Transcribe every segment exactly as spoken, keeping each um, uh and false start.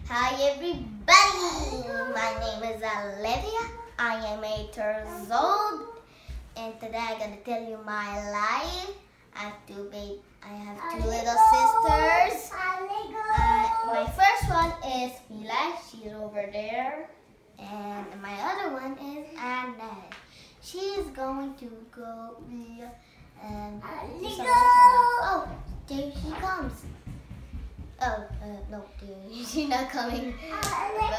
Hi everybody, my name is Olivia. I am eight years old, and today I'm gonna tell you my life. I have two big, I have two little sisters. Uh, my first one is Mila, she's over there, and my other one is Anna. She's going to go and do some oh, there she comes. Oh, uh, no, she's not coming. But,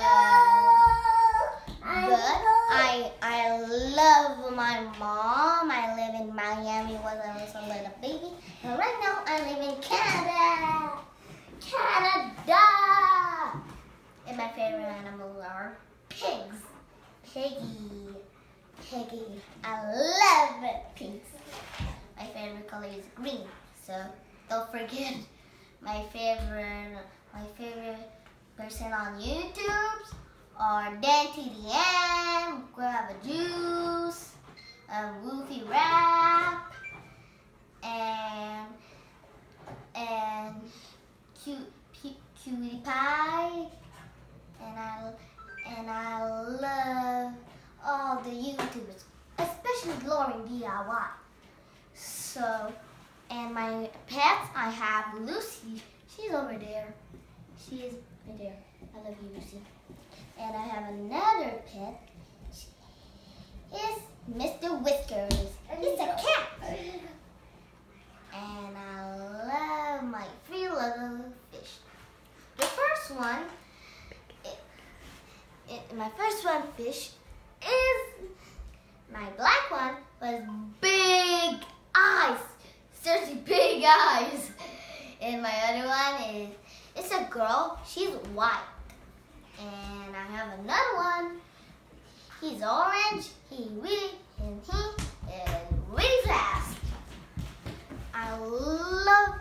but I I love my mom. I live in Miami when I was a little baby. And right now I live in Canada. Canada! And my favorite animals are pigs. Piggy. Piggy. I love pigs. My favorite color is green. So don't forget. My favorite, my favorite person on YouTube are Dan T D M, Grab a Juice, um, Woofy Rap, and and Cute Cutie Pie, and I and I love all the YouTubers, especially Lauren D I Y. So. And my pets, I have Lucy. She's over there. She is right there. I love you, Lucy. And I have another pet. It's Mister Whiskers. He's a cat. And I love my three little fish. The first one, it, it, my first one fish is my black one was big eyes. Seriously, big eyes. And my other one is, it's a girl, she's white. And I have another one, he's orange, he really, and he is really fast. I love,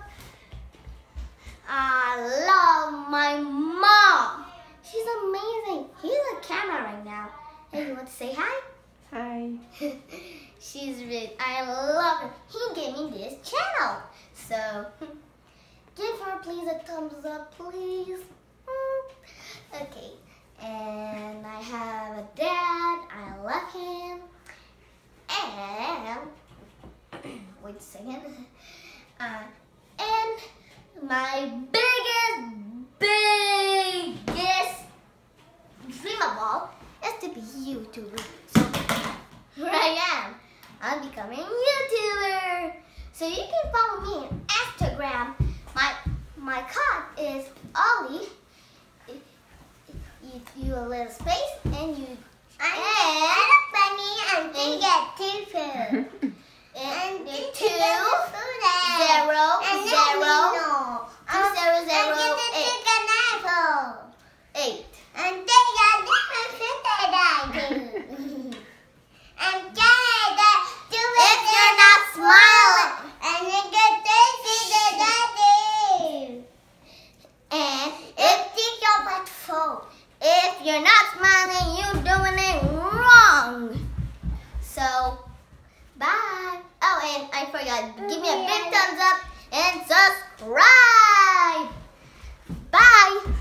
I love my mom. She's amazing. He's on camera right now. Hey, you want to say hi? Hi. She's really, I love her. He gave me this channel. So, give her please a thumbs up, please. Okay. And I have a dad. I love him. And, wait a second. Uh, and my biggest, biggest dream of all is to be a YouTuber. So, here I am. I'm becoming a YouTuber. So you can follow me on Instagram. My my card is Ollie. You do a little space and you I'm and funny and they get two food. and And the two two zero and zero um, two zero zero and the eight chicken apple. eight. And they got different food that I do. And If you're not smiling, and you get this that I do. and If it's your bad fault. if you're not smiling, you're doing it wrong. So, bye. Oh, and I forgot, give me a big thumbs up and subscribe. Bye.